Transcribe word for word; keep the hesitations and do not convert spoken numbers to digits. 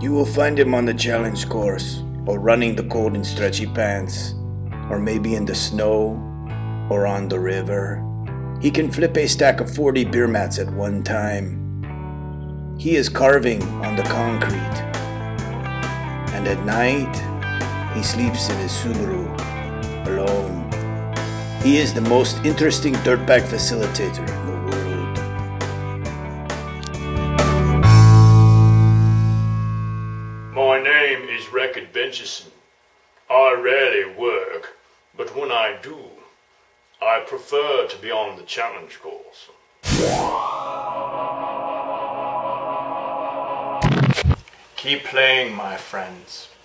You will find him on the challenge course, or running the cold in stretchy pants, or maybe in the snow, or on the river. He can flip a stack of forty beer mats at one time. He is carving on the concrete. And at night, he sleeps in his Subaru, alone. He is the most interesting dirtbag facilitator in the world. My name is Adventurson. I rarely work, but when I do, I prefer to be on the challenge course. Keep playing, my friends.